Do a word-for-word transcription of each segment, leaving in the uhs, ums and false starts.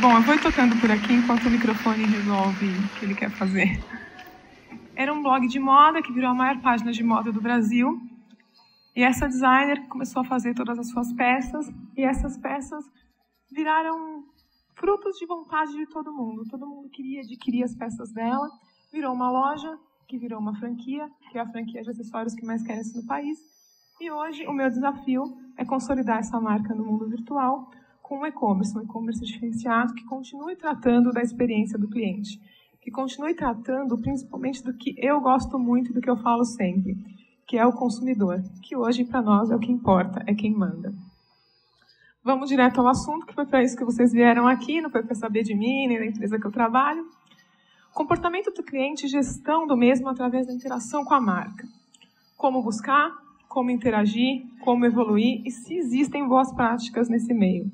Bom, eu vou tocando por aqui enquanto o microfone resolve o que ele quer fazer. Era um blog de moda que virou a maior página de moda do Brasil. E essa designer começou a fazer todas as suas peças. E essas peças viraram frutos de vontade de todo mundo. Todo mundo queria adquirir as peças dela. Virou uma loja, que virou uma franquia, que é a franquia de acessórios que mais cresce no país. E hoje o meu desafio é consolidar essa marca no mundo virtual com um e-commerce, um e-commerce diferenciado que continue tratando da experiência do cliente, que continue tratando principalmente do que eu gosto muito e do que eu falo sempre, que é o consumidor, que hoje para nós é o que importa, é quem manda. Vamos direto ao assunto, que foi para isso que vocês vieram aqui, não foi para saber de mim, nem da empresa que eu trabalho. Comportamento do cliente e gestão do mesmo através da interação com a marca. Como buscar, como interagir, como evoluir e se existem boas práticas nesse meio.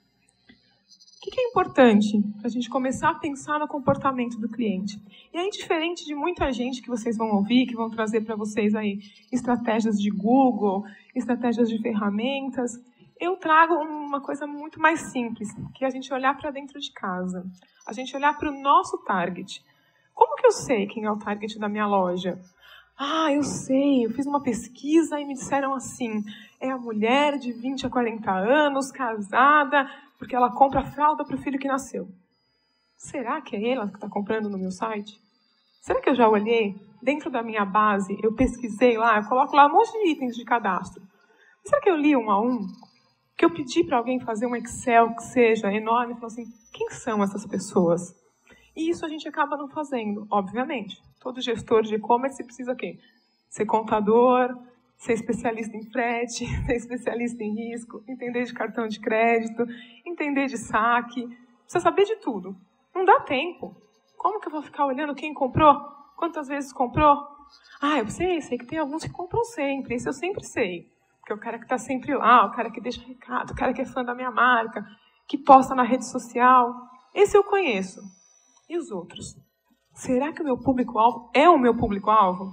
O que é importante para a gente começar a pensar no comportamento do cliente? E aí, diferente de muita gente que vocês vão ouvir, que vão trazer para vocês aí estratégias de Google, estratégias de ferramentas, eu trago uma coisa muito mais simples, que é a gente olhar para dentro de casa, a gente olhar para o nosso target. Como que eu sei quem é o target da minha loja? Ah, eu sei, eu fiz uma pesquisa e me disseram assim, é a mulher de vinte a quarenta anos, casada, porque ela compra fralda para o filho que nasceu. Será que é ela que está comprando no meu site? Será que eu já olhei? Dentro da minha base, eu pesquisei lá, eu coloco lá um monte de itens de cadastro. Será que eu li um a um? Que eu pedi para alguém fazer um Excel que seja enorme e falou assim, quem são essas pessoas? E isso a gente acaba não fazendo, obviamente. Todo gestor de e-commerce precisa o quê? Ser contador, ser especialista em frete, ser especialista em risco, entender de cartão de crédito, entender de saque, precisa saber de tudo. Não dá tempo. Como que eu vou ficar olhando quem comprou? Quantas vezes comprou? Ah, eu sei, sei que tem alguns que compram sempre, isso eu sempre sei. Porque é o cara que está sempre lá, o cara que deixa recado, o cara que é fã da minha marca, que posta na rede social. Esse eu conheço. E os outros? Será que o meu público-alvo é o meu público-alvo?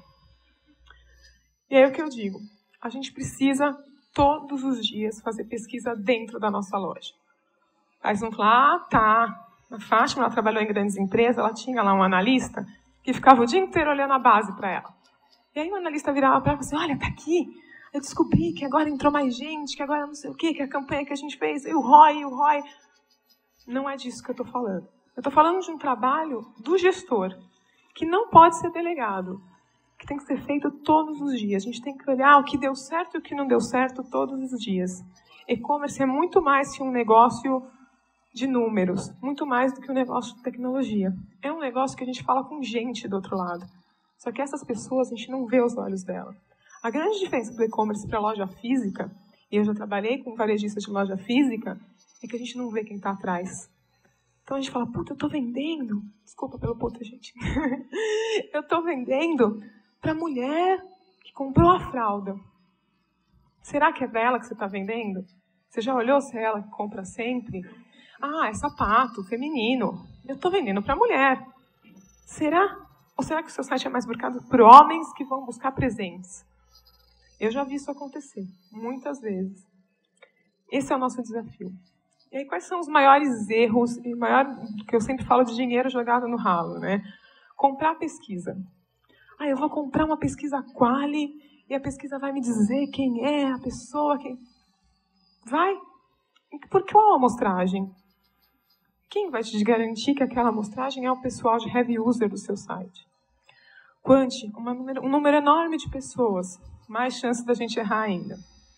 E aí o que eu digo? A gente precisa, todos os dias, fazer pesquisa dentro da nossa loja. Aí vão falar, ah, tá. A Fátima, ela trabalhou em grandes empresas, ela tinha lá um analista que ficava o dia inteiro olhando a base para ela. E aí o analista virava para ela e falava assim, olha, tá aqui. Eu descobri que agora entrou mais gente, que agora não sei o quê, que a campanha que a gente fez, e o R O I, o R O I. Não é disso que eu estou falando. Eu estou falando de um trabalho do gestor, que não pode ser delegado, que tem que ser feito todos os dias. A gente tem que olhar o que deu certo e o que não deu certo todos os dias. E-commerce é muito mais que um negócio de números, muito mais do que um negócio de tecnologia. É um negócio que a gente fala com gente do outro lado. Só que essas pessoas, a gente não vê os olhos dela. A grande diferença do e-commerce para a loja física, e eu já trabalhei com varejistas de loja física, é que a gente não vê quem está atrás. Então a gente fala, puta, eu estou vendendo, desculpa pelo puta, gente, eu estou vendendo para a mulher que comprou a fralda. Será que é dela que você está vendendo? Você já olhou se é ela que compra sempre? Ah, é sapato, feminino. Eu estou vendendo para a mulher. Será? Ou será que o seu site é mais buscado por homens que vão buscar presentes? Eu já vi isso acontecer, muitas vezes. Esse é o nosso desafio. E aí, quais são os maiores erros, e maior, que eu sempre falo de dinheiro jogado no ralo, né? Comprar pesquisa. Ah, eu vou comprar uma pesquisa quali e a pesquisa vai me dizer quem é a pessoa. Quem... Vai. Por qual amostragem? Quem vai te garantir que aquela amostragem é o pessoal de heavy user do seu site? Quant, uma número, um número enorme de pessoas. Mais chance da gente errar ainda.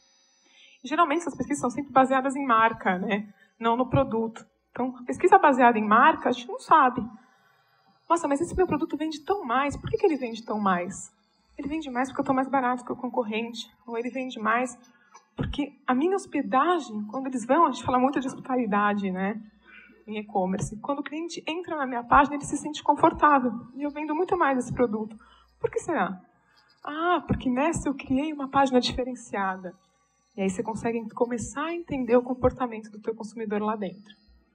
E, geralmente, essas pesquisas são sempre baseadas em marca, né? Não no produto. Então, a pesquisa baseada em marca, a gente não sabe. Nossa, mas esse meu produto vende tão mais. Por que, que ele vende tão mais? Ele vende mais porque eu estou mais barato que o concorrente. Ou ele vende mais porque a minha hospedagem, quando eles vão, a gente fala muito de hospitalidade, né? Em e-commerce. Quando o cliente entra na minha página, ele se sente confortável. E eu vendo muito mais esse produto. Por que será? Ah, porque nessa eu criei uma página diferenciada. E aí você consegue começar a entender o comportamento do teu consumidor lá dentro.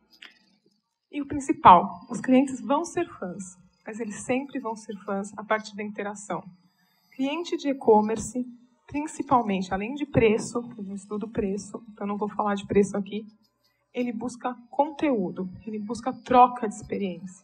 E o principal, os clientes vão ser fãs, mas eles sempre vão ser fãs a partir da interação. Cliente de e-commerce, principalmente, além de preço, eu estudo preço, então não vou falar de preço aqui, ele busca conteúdo, ele busca troca de experiência.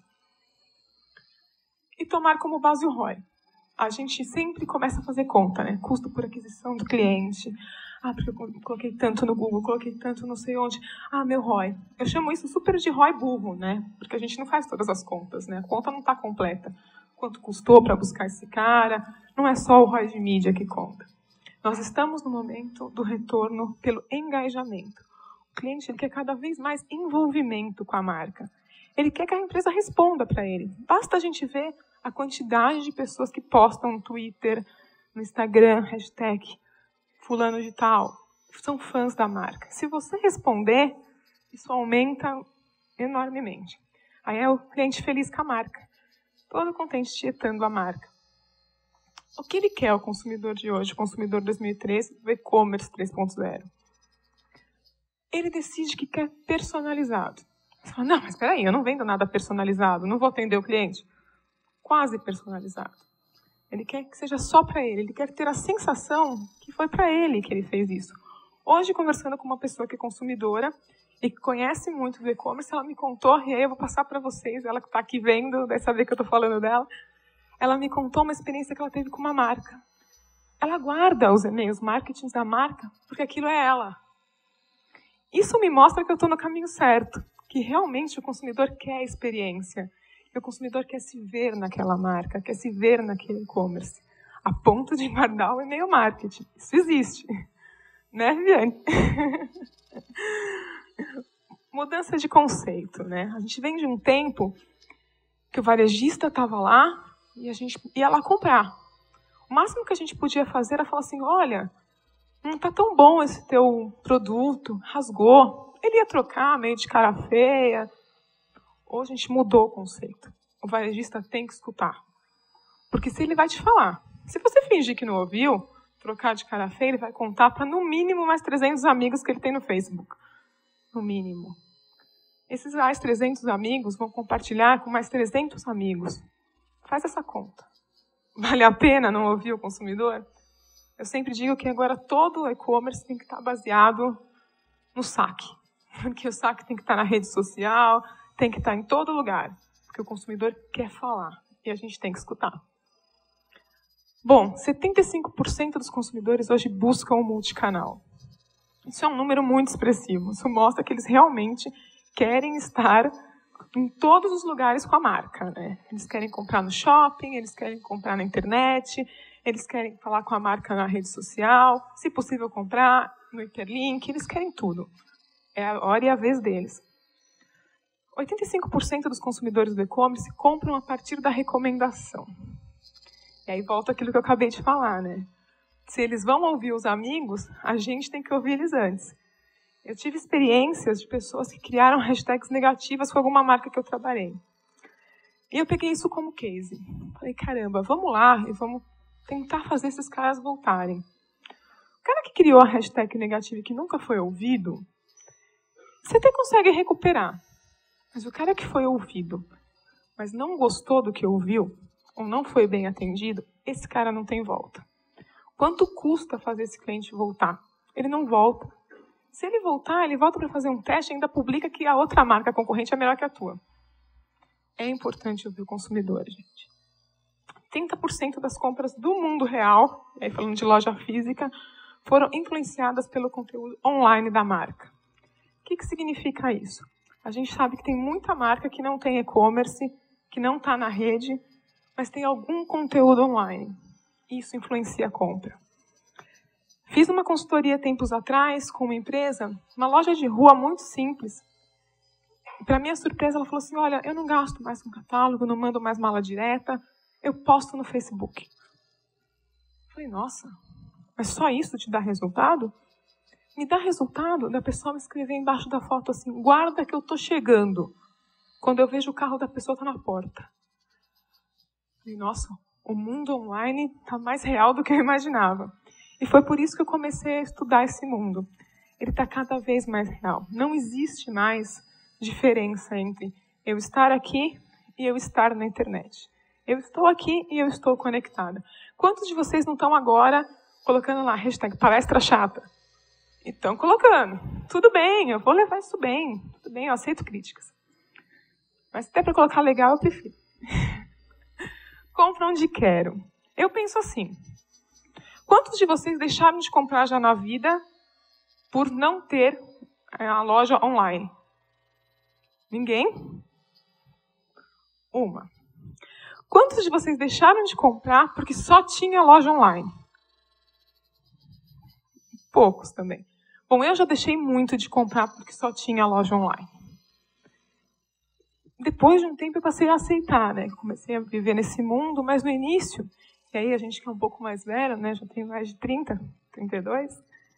E tomar como base o R O I. A gente sempre começa a fazer conta, né? Custo por aquisição do cliente. Ah, porque eu coloquei tanto no Google, coloquei tanto não sei onde. Ah, meu R O I. Eu chamo isso super de R O I burro, né? Porque a gente não faz todas as contas, né? A conta não está completa. Quanto custou para buscar esse cara? Não é só o R O I de mídia que conta. Nós estamos no momento do retorno pelo engajamento. O cliente ele quer cada vez mais envolvimento com a marca. Ele quer que a empresa responda para ele. Basta a gente ver a quantidade de pessoas que postam no Twitter, no Instagram, hashtag fulano de tal, são fãs da marca. Se você responder, isso aumenta enormemente. Aí é o cliente feliz com a marca, todo contente tietando a marca. O que ele quer, o consumidor de hoje, o consumidor dois mil e treze, do e-commerce três ponto zero? Ele decide que quer personalizado. Você fala, não, mas espera aí, eu não vendo nada personalizado, não vou atender o cliente. Quase personalizado. Ele quer que seja só para ele, ele quer ter a sensação que foi para ele que ele fez isso. Hoje, conversando com uma pessoa que é consumidora e que conhece muito do e-commerce, ela me contou, e aí eu vou passar para vocês, ela que está aqui vendo, vai saber que eu estou falando dela, ela me contou uma experiência que ela teve com uma marca. Ela guarda os e-mails, marketing da marca, porque aquilo é ela. Isso me mostra que eu estou no caminho certo, que realmente o consumidor quer a experiência. E o consumidor quer se ver naquela marca, quer se ver naquele e-commerce, a ponto de guardar o e-mail marketing. Isso existe. Né, Viviane? Mudança de conceito, né? A gente vem de um tempo que o varejista estava lá e a gente ia lá comprar. O máximo que a gente podia fazer era falar assim, olha, não está tão bom esse teu produto, rasgou. Ele ia trocar, meio de cara feia. Hoje a gente mudou o conceito. O varejista tem que escutar. Porque se ele vai te falar, se você fingir que não ouviu, trocar de cara feia, ele vai contar para no mínimo mais trezentos amigos que ele tem no Facebook. No mínimo. Esses mais trezentos amigos vão compartilhar com mais trezentos amigos. Faz essa conta. Vale a pena não ouvir o consumidor? Eu sempre digo que agora todo o e-commerce tem que estar baseado no saque. Porque o saque tem que estar na rede social, tem que estar em todo lugar. Porque o consumidor quer falar e a gente tem que escutar. Bom, setenta e cinco por cento dos consumidores hoje buscam o multicanal. Isso é um número muito expressivo. Isso mostra que eles realmente querem estar em todos os lugares com a marca, né? Eles querem comprar no shopping, eles querem comprar na internet, eles querem falar com a marca na rede social, se possível comprar no hiperlink, eles querem tudo. É a hora e a vez deles. oitenta e cinco por cento dos consumidores do e-commerce compram a partir da recomendação. E aí volta aquilo que eu acabei de falar, né? Se eles vão ouvir os amigos, a gente tem que ouvir eles antes. Eu tive experiências de pessoas que criaram hashtags negativas com alguma marca que eu trabalhei. E eu peguei isso como case. Falei, caramba, vamos lá e vamos tentar fazer esses caras voltarem. O cara que criou a hashtag negativa e que nunca foi ouvido, você até consegue recuperar. Mas o cara que foi ouvido, mas não gostou do que ouviu, ou não foi bem atendido, esse cara não tem volta. Quanto custa fazer esse cliente voltar? Ele não volta. Se ele voltar, ele volta para fazer um teste e ainda publica que a outra marca concorrente é melhor que a tua. É importante ouvir o consumidor, gente. trinta por cento das compras do mundo real, aí falando de loja física, foram influenciadas pelo conteúdo online da marca. O que, que significa isso? A gente sabe que tem muita marca que não tem e-commerce, que não está na rede, mas tem algum conteúdo online. Isso influencia a compra. Fiz uma consultoria tempos atrás com uma empresa, uma loja de rua muito simples. Para minha surpresa, ela falou assim, olha, eu não gasto mais com catálogo, não mando mais mala direta, eu posto no Facebook. Eu falei, nossa, mas só isso te dá resultado? Me dá resultado da pessoa me escrever embaixo da foto assim, guarda que eu estou chegando, quando eu vejo o carro da pessoa tá na porta. Eu falei, nossa, o mundo online está mais real do que eu imaginava. E foi por isso que eu comecei a estudar esse mundo. Ele está cada vez mais real. Não existe mais diferença entre eu estar aqui e eu estar na internet. Eu estou aqui e eu estou conectada. Quantos de vocês não estão agora colocando lá hashtag palestra chata? E estão colocando. Tudo bem, eu vou levar isso bem. Tudo bem, eu aceito críticas. Mas até para colocar legal, eu prefiro. Compra onde quero. Eu penso assim. Quantos de vocês deixaram de comprar já na vida por não ter a loja online? Ninguém? Uma. Quantos de vocês deixaram de comprar porque só tinha loja online? Poucos também. Bom, eu já deixei muito de comprar porque só tinha loja online. Depois de um tempo eu passei a aceitar, né? Comecei a viver nesse mundo, mas no início, e aí a gente que é um pouco mais velho, né? Já tem mais de trinta, trinta e dois,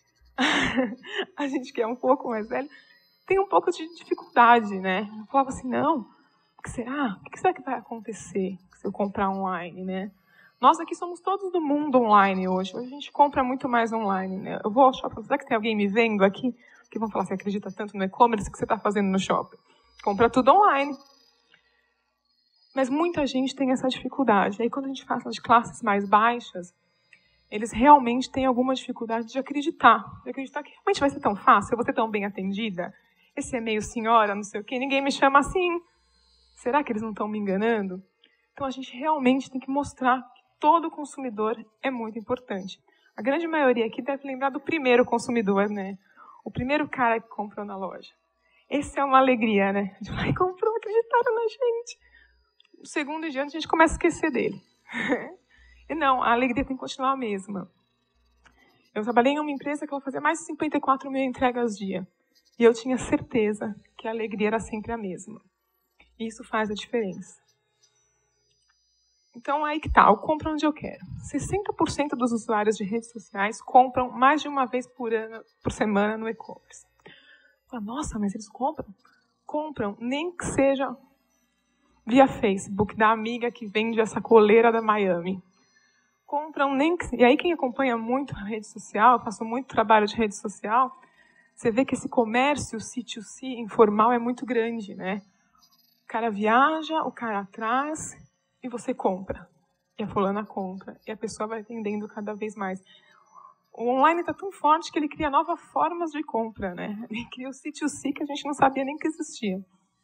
a gente que é um pouco mais velho, tem um pouco de dificuldade, né? Eu falava assim, não, o que será? O que será que vai acontecer se eu comprar online, né? Nós aqui somos todos do mundo online hoje. Hoje a gente compra muito mais online, né? Eu vou ao shopping, será que tem alguém me vendo aqui? Que vão falar, você acredita tanto no e-commerce que você está fazendo no shopping? Compra tudo online. Mas muita gente tem essa dificuldade. Aí quando a gente fala de classes mais baixas, eles realmente têm alguma dificuldade de acreditar. De acreditar que realmente vai ser tão fácil, eu vou ser tão bem atendida. Esse é meio senhora, não sei o quê, ninguém me chama assim. Será que eles não estão me enganando? Então a gente realmente tem que mostrar que todo consumidor é muito importante. A grande maioria aqui deve lembrar do primeiro consumidor, né? O primeiro cara que comprou na loja. Esse é uma alegria, né? De falar, comprou, acreditaram na gente. No segundo em diante a gente começa a esquecer dele. E não, a alegria tem que continuar a mesma. Eu trabalhei em uma empresa que ela fazia mais de cinquenta e quatro mil entregas dia. E eu tinha certeza que a alegria era sempre a mesma. E isso faz a diferença. Então, aí que tá, eu compro onde eu quero. sessenta por cento dos usuários de redes sociais compram mais de uma vez por, ano, por semana no e-commerce. Nossa, mas eles compram? Compram, nem que seja via Facebook, da amiga que vende essa coleira da Miami. Compram, nem que... E aí quem acompanha muito a rede social, eu faço muito trabalho de rede social, você vê que esse comércio C dois C informal é muito grande, né? O cara viaja, o cara traz... e você compra. E a fulana compra. E a pessoa vai vendendo cada vez mais. O online está tão forte que ele cria novas formas de compra, né? Ele cria o C dois C que a gente não sabia nem que existia.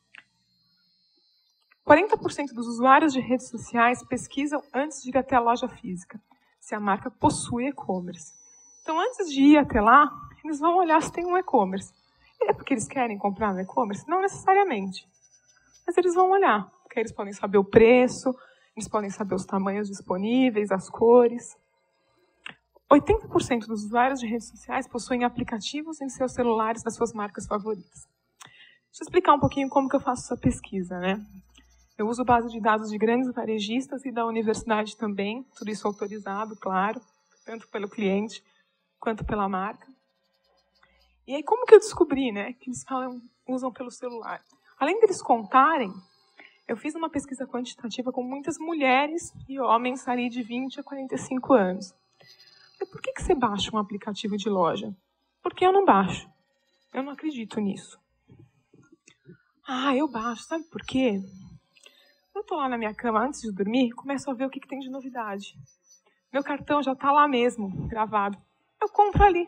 quarenta por cento dos usuários de redes sociais pesquisam antes de ir até a loja física, se a marca possui e-commerce. Então, antes de ir até lá, eles vão olhar se tem um e-commerce. É porque eles querem comprar no e-commerce? Não necessariamente. Mas eles vão olhar. Porque eles podem saber o preço, eles podem saber os tamanhos disponíveis, as cores. oitenta por cento dos usuários de redes sociais possuem aplicativos em seus celulares das suas marcas favoritas. Deixa eu explicar um pouquinho como que eu faço essa pesquisa, né? Eu uso base de dados de grandes varejistas e da universidade também, tudo isso autorizado, claro, tanto pelo cliente quanto pela marca. E aí como que eu descobri, né, que eles falam, usam pelo celular? Além deles contarem, eu fiz uma pesquisa quantitativa com muitas mulheres e homens ali de vinte a quarenta e cinco anos. E por que que você baixa um aplicativo de loja? Porque eu não baixo. Eu não acredito nisso. Ah, eu baixo. Sabe por quê? Eu estou lá na minha cama antes de dormir, começo a ver o que que tem de novidade. Meu cartão já está lá mesmo, gravado. Eu compro ali.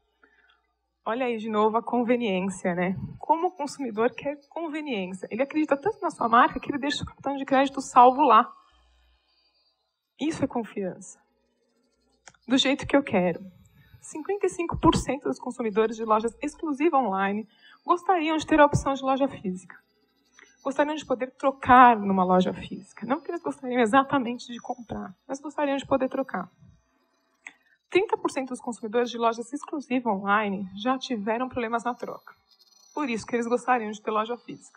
Olha aí de novo a conveniência, né? Como o consumidor quer conveniência. Ele acredita tanto na sua marca que ele deixa o cartão de crédito salvo lá. Isso é confiança. Do jeito que eu quero. cinquenta e cinco por cento dos consumidores de lojas exclusivas online gostariam de ter a opção de loja física. Gostariam de poder trocar numa loja física. Não que eles gostariam exatamente de comprar, mas gostariam de poder trocar. trinta por cento dos consumidores de lojas exclusivas online já tiveram problemas na troca. Por isso que eles gostariam de ter loja física.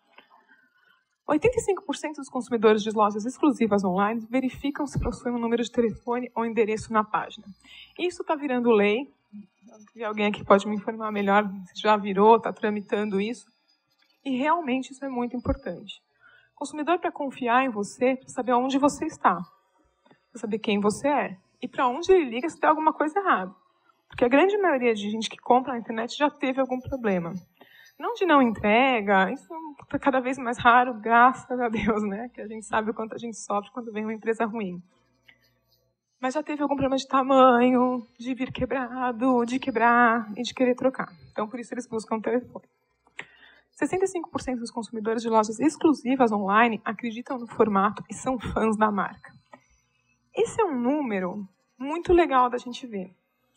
oitenta e cinco por cento dos consumidores de lojas exclusivas online verificam se possuem um número de telefone ou endereço na página. Isso está virando lei. E alguém aqui pode me informar melhor se já virou, está tramitando isso. E realmente isso é muito importante. O consumidor, para confiar em você, precisa saber onde você está. Precisa saber quem você é. E para onde ele liga se tem alguma coisa errada. Porque a grande maioria de gente que compra na internet já teve algum problema. Não de não entrega, isso está cada vez mais raro, graças a Deus, né? Que a gente sabe o quanto a gente sofre quando vem uma empresa ruim. mas já teve algum problema de tamanho, de vir quebrado, de quebrar e de querer trocar. Então, por isso eles buscam o telefone. sessenta e cinco por cento dos consumidores de lojas exclusivas online acreditam no formato e são fãs da marca. Esse é um número muito legal da gente ver.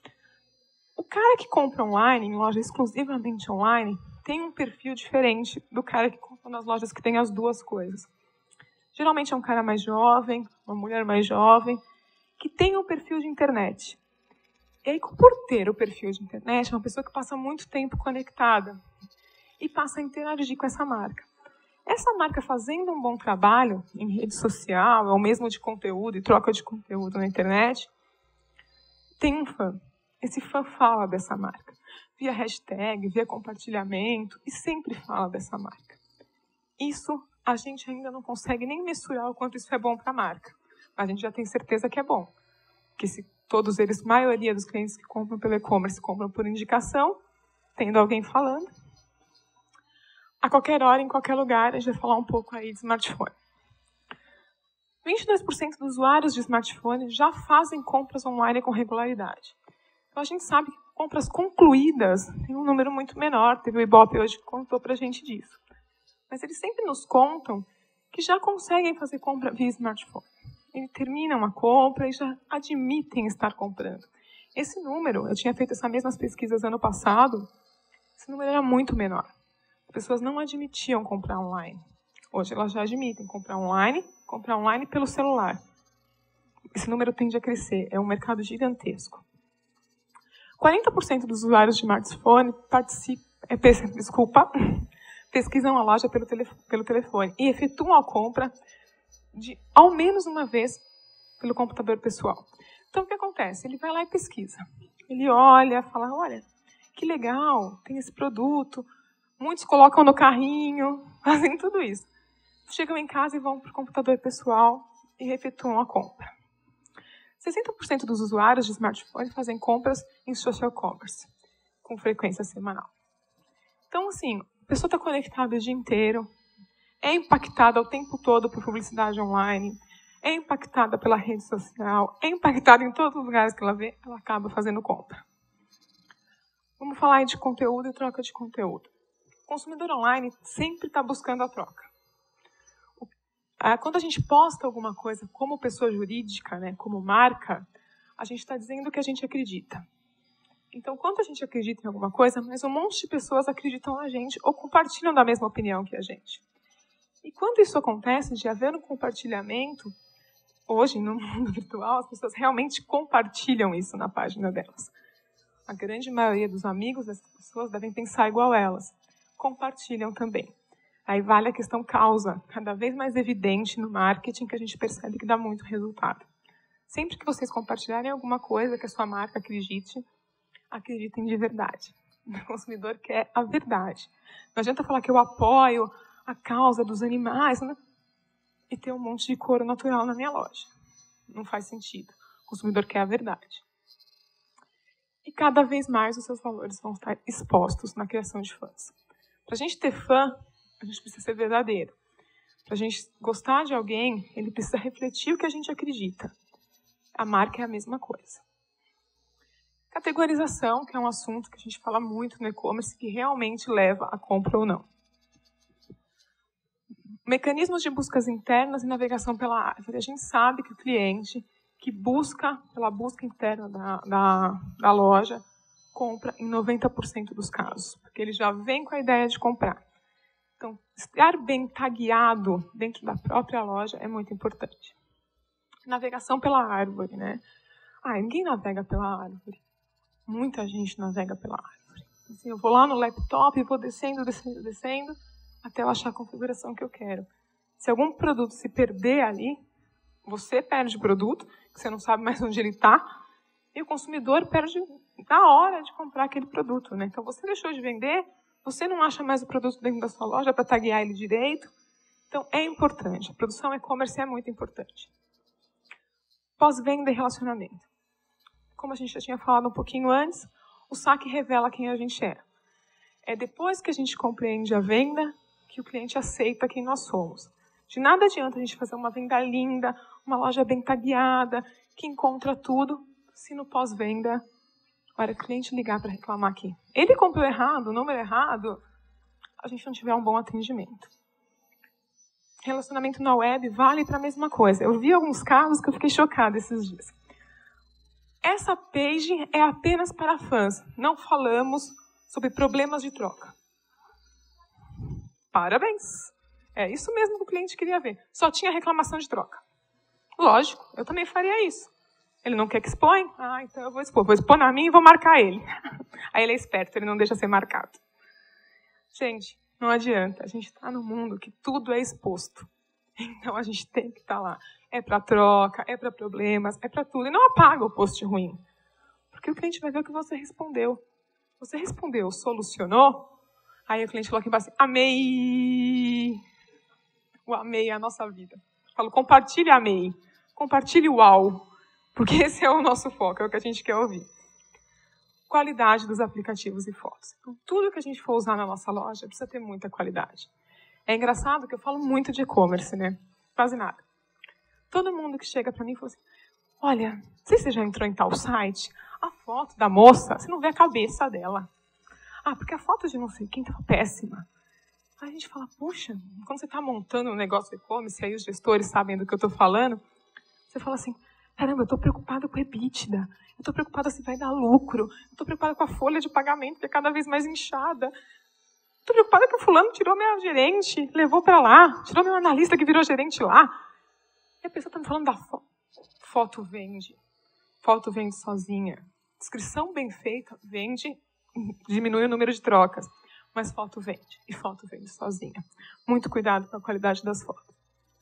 O cara que compra online, em loja exclusivamente online, tem um perfil diferente do cara que compra nas lojas que tem as duas coisas. Geralmente é um cara mais jovem, uma mulher mais jovem, que tem um perfil de internet. E aí, por ter o perfil de internet, é uma pessoa que passa muito tempo conectada e passa a interagir com essa marca. Essa marca fazendo um bom trabalho em rede social, ou mesmo de conteúdo e troca de conteúdo na internet, tem um fã. Esse fã fala dessa marca, via hashtag, via compartilhamento, e sempre fala dessa marca. Isso a gente ainda não consegue nem mensurar o quanto isso é bom para a marca. Mas a gente já tem certeza que é bom. Porque se todos eles, a maioria dos clientes que compram pelo e-commerce compram por indicação, tendo alguém falando, a qualquer hora, em qualquer lugar, a gente vai falar um pouco aí de smartphone. vinte e dois por cento dos usuários de smartphone já fazem compras online com regularidade. Então, a gente sabe que compras concluídas tem um número muito menor. Teve o Ibope hoje que contou para a gente disso. Mas eles sempre nos contam que já conseguem fazer compra via smartphone. Eles terminam a compra e já admitem estar comprando. Esse número, eu tinha feito essas mesmas pesquisas ano passado, esse número era muito menor. As pessoas não admitiam comprar online. Hoje elas já admitem comprar online, comprar online pelo celular. Esse número tende a crescer, é um mercado gigantesco. quarenta por cento dos usuários de smartphone participam, é, desculpa, pesquisam a loja pelo, telefone, pelo telefone e efetuam a compra de ao menos uma vez pelo computador pessoal. Então, o que acontece? Ele vai lá e pesquisa. Ele olha, fala, olha, que legal, tem esse produto. Muitos colocam no carrinho, fazem tudo isso. Chegam em casa e vão para o computador pessoal e efetuam a compra. sessenta por cento dos usuários de smartphone fazem compras em social commerce, com frequência semanal. Então, assim, a pessoa está conectada o dia inteiro, é impactada o tempo todo por publicidade online, é impactada pela rede social, é impactada em todos os lugares que ela vê, ela acaba fazendo compra. Vamos falar aí de conteúdo e troca de conteúdo. O consumidor online sempre está buscando a troca. Quando a gente posta alguma coisa como pessoa jurídica, né, como marca, a gente está dizendo que a gente acredita. Então, quando a gente acredita em alguma coisa, mas um monte de pessoas acreditam na gente ou compartilham da mesma opinião que a gente. E quando isso acontece, de haver um compartilhamento, hoje, no mundo virtual, as pessoas realmente compartilham isso na página delas. A grande maioria dos amigos dessas pessoas devem pensar igual elas. Compartilham também. Aí vale a questão causa, cada vez mais evidente no marketing, que a gente percebe que dá muito resultado. Sempre que vocês compartilharem alguma coisa que a sua marca acredite, acreditem de verdade. O consumidor quer a verdade. Não adianta falar que eu apoio a causa dos animais, né? E ter um monte de couro natural na minha loja. Não faz sentido. O consumidor quer a verdade. E cada vez mais os seus valores vão estar expostos na criação de fãs. Para a gente ter fã, a gente precisa ser verdadeiro. Para a gente gostar de alguém, ele precisa refletir o que a gente acredita. A marca é a mesma coisa. Categorização, que é um assunto que a gente fala muito no e-commerce, que realmente leva a compra ou não. Mecanismos de buscas internas e navegação pela árvore. A gente sabe que o cliente que busca pela busca interna da, da, da loja compra em noventa por cento dos casos, porque ele já vem com a ideia de comprar. Então, estar bem tagueado dentro da própria loja é muito importante. Navegação pela árvore, né? Ah, ninguém navega pela árvore. Muita gente navega pela árvore. Assim, eu vou lá no laptop e vou descendo, descendo, descendo, até eu achar a configuração que eu quero. Se algum produto se perder ali, você perde o produto, que você não sabe mais onde ele está, e o consumidor perde na hora de comprar aquele produto, né? Então, você deixou de vender, você não acha mais o produto dentro da sua loja para taguear ele direito. Então, é importante. A produção e-commerce é muito importante. Pós-venda e relacionamento. Como a gente já tinha falado um pouquinho antes, o saque revela quem a gente é. É depois que a gente compreende a venda que o cliente aceita quem nós somos. De nada adianta a gente fazer uma venda linda, uma loja bem tagueada, que encontra tudo se no pós-venda, olha, o cliente ligar para reclamar aqui. Ele comprou errado, o número errado, a gente não tiver um bom atendimento. Relacionamento na web vale para a mesma coisa. Eu vi alguns casos que eu fiquei chocada esses dias. Essa page é apenas para fãs. Não falamos sobre problemas de troca. Parabéns. É isso mesmo que o cliente queria ver. Só tinha reclamação de troca. Lógico, eu também faria isso. Ele não quer que expõe? Ah, então eu vou expor. Vou expor na minha e vou marcar ele. Aí ele é esperto, ele não deixa ser marcado. Gente, não adianta. A gente está num mundo que tudo é exposto. Então a gente tem que estar lá. É para troca, é para problemas, é para tudo. E não apaga o post ruim. Porque o cliente vai ver o que você respondeu. Você respondeu, solucionou? Aí o cliente falou aqui embaixo, amei. O amei é a nossa vida. Eu falo, compartilhe amei. Compartilhe uau. Porque esse é o nosso foco, é o que a gente quer ouvir. Qualidade dos aplicativos e fotos. Então, tudo que a gente for usar na nossa loja precisa ter muita qualidade. É engraçado que eu falo muito de e-commerce, né? Quase nada. Todo mundo que chega para mim fala assim, olha, não sei se você já entrou em tal site, a foto da moça, você não vê a cabeça dela. Ah, porque a foto de não sei quem tá péssima. Aí a gente fala, puxa, quando você está montando um negócio de e-commerce, aí os gestores sabem do que eu estou falando, você fala assim, caramba, eu estou preocupada com o EBITDA, eu estou preocupada se vai dar lucro, eu estou preocupada com a folha de pagamento que é cada vez mais inchada, estou preocupada que o fulano tirou minha gerente, levou para lá, tirou meu analista que virou gerente lá. E a pessoa está me falando da foto. Foto vende. Foto vende sozinha. Descrição bem feita vende, diminui o número de trocas. Mas foto vende. E foto vende sozinha. Muito cuidado com a qualidade das fotos.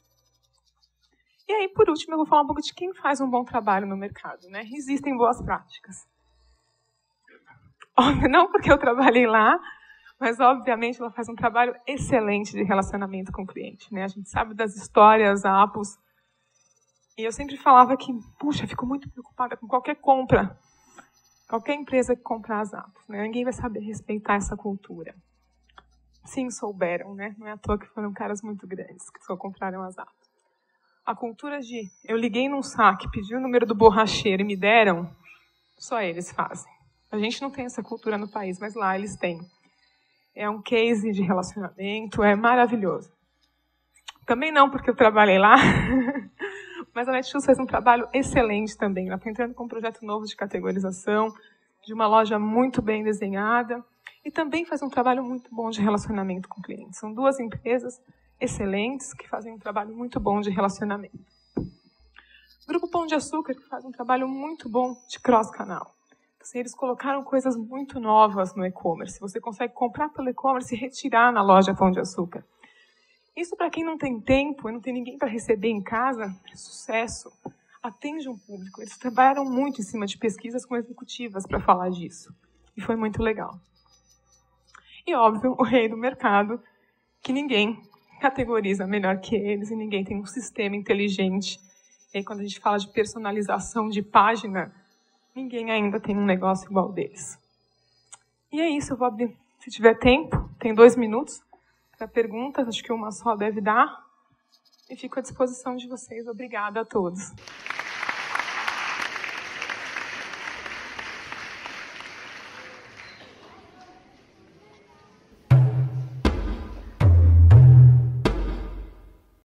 E aí, por último, eu vou falar um pouco de quem faz um bom trabalho no mercado, né? Existem boas práticas. Óbvio, não porque eu trabalhei lá, mas, obviamente, ela faz um trabalho excelente de relacionamento com o cliente, né? A gente sabe das histórias, apos. E eu sempre falava que, puxa, fico muito preocupada com qualquer compra. Qualquer empresa que comprar as apos, né? Ninguém vai saber respeitar essa cultura. Sim, souberam, né? Não é à toa que foram caras muito grandes que só compraram as apos. A cultura de eu liguei num saque, pedi o número do borracheiro e me deram, só eles fazem. A gente não tem essa cultura no país, mas lá eles têm. É um case de relacionamento, é maravilhoso. Também não porque eu trabalhei lá, mas a Netshoes fez um trabalho excelente também. Ela está entrando com um projeto novo de categorização, de uma loja muito bem desenhada, e também faz um trabalho muito bom de relacionamento com clientes. São duas empresas excelentes que fazem um trabalho muito bom de relacionamento. Grupo Pão de Açúcar, que faz um trabalho muito bom de cross-canal. Assim, eles colocaram coisas muito novas no e-commerce. Você consegue comprar pelo e-commerce e retirar na loja Pão de Açúcar. Isso, para quem não tem tempo e não tem ninguém para receber em casa, é sucesso. Atende um público. Eles trabalharam muito em cima de pesquisas com executivas para falar disso. E foi muito legal. E, óbvio, o rei do mercado, que ninguém categoriza melhor que eles e ninguém tem um sistema inteligente. E aí, quando a gente fala de personalização de página, ninguém ainda tem um negócio igual deles. E é isso, eu vou abrir, se tiver tempo, tem dois minutos para perguntas, acho que uma só deve dar. E fico à disposição de vocês. Obrigada a todos.